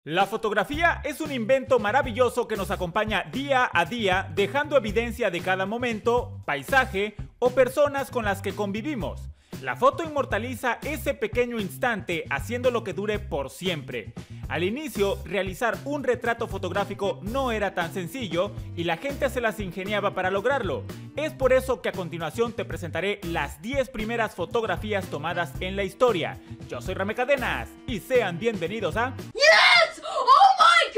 La fotografía es un invento maravilloso que nos acompaña día a día, dejando evidencia de cada momento, paisaje o personas con las que convivimos. La foto inmortaliza ese pequeño instante, haciéndolo que dure por siempre. Al inicio, realizar un retrato fotográfico no era tan sencillo y la gente se las ingeniaba para lograrlo. Es por eso que a continuación te presentaré las 10 primeras fotografías tomadas en la historia. Yo soy Rame Cadenas y sean bienvenidos a... Yes! Oh my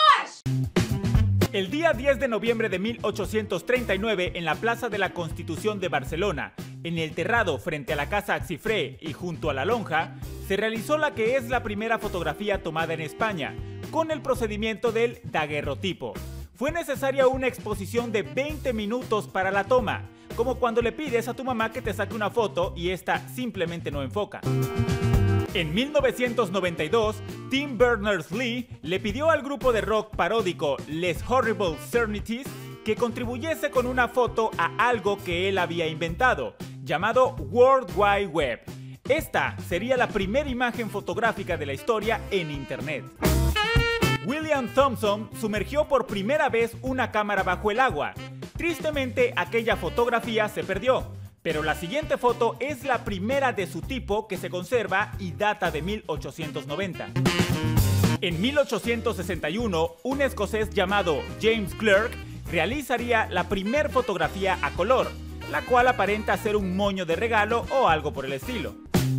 gosh! El día 10 de noviembre de 1839, en la Plaza de la Constitución de Barcelona, en el terrado frente a la Casa Axifré y junto a la lonja, se realizó la que es la primera fotografía tomada en España, con el procedimiento del daguerrotipo. Fue necesaria una exposición de 20 minutos para la toma, como cuando le pides a tu mamá que te saque una foto y esta simplemente no enfoca. En 1992, Tim Berners-Lee le pidió al grupo de rock paródico Les Horrible Cernities que contribuyese con una foto a algo que él había inventado, llamado World Wide Web. Esta sería la primera imagen fotográfica de la historia en Internet. William Thomson sumergió por primera vez una cámara bajo el agua. Tristemente, aquella fotografía se perdió, pero la siguiente foto es la primera de su tipo que se conserva y data de 1890. En 1861, un escocés llamado James Clerk realizaría la primera fotografía a color, la cual aparenta ser un moño de regalo o algo por el estilo.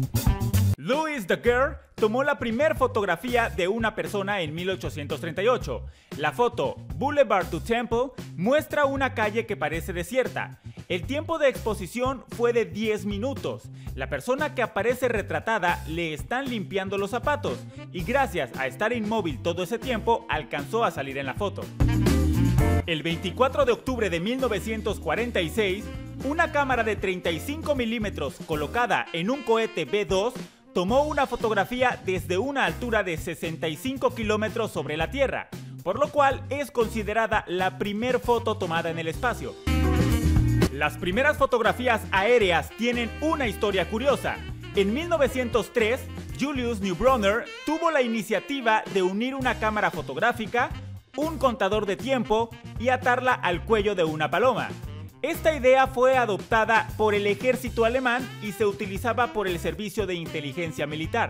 Louis Daguerre tomó la primera fotografía de una persona en 1838. La foto Boulevard du Temple muestra una calle que parece desierta. El tiempo de exposición fue de 10 minutos. La persona que aparece retratada le están limpiando los zapatos y gracias a estar inmóvil todo ese tiempo alcanzó a salir en la foto. El 24 de octubre de 1946, una cámara de 35 milímetros colocada en un cohete B-2 tomó una fotografía desde una altura de 65 kilómetros sobre la Tierra, por lo cual es considerada la primer foto tomada en el espacio. Las primeras fotografías aéreas tienen una historia curiosa. En 1903, Julius Neubronner tuvo la iniciativa de unir una cámara fotográfica, un contador de tiempo y atarla al cuello de una paloma. Esta idea fue adoptada por el ejército alemán y se utilizaba por el servicio de inteligencia militar.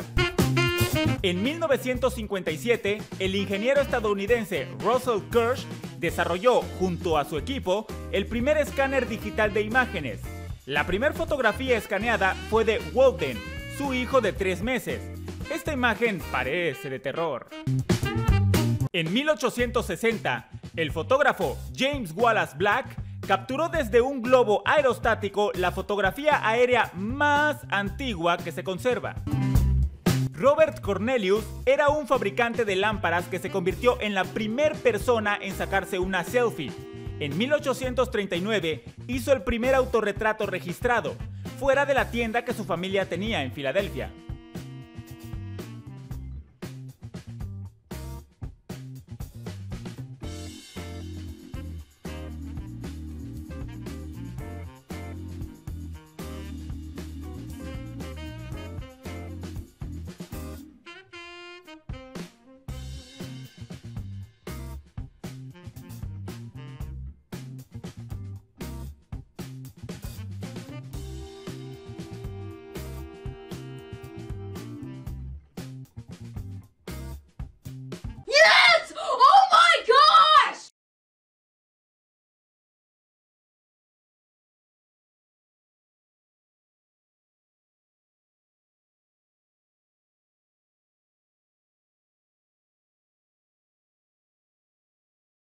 En 1957, el ingeniero estadounidense Russell Kirsch desarrolló, junto a su equipo, el primer escáner digital de imágenes. La primera fotografía escaneada fue de Walden, su hijo de 3 meses. Esta imagen parece de terror. En 1860, el fotógrafo James Wallace Black capturó desde un globo aerostático la fotografía aérea más antigua que se conserva. Robert Cornelius era un fabricante de lámparas que se convirtió en la primera persona en sacarse una selfie. En 1839 hizo el primer autorretrato registrado, fuera de la tienda que su familia tenía en Filadelfia.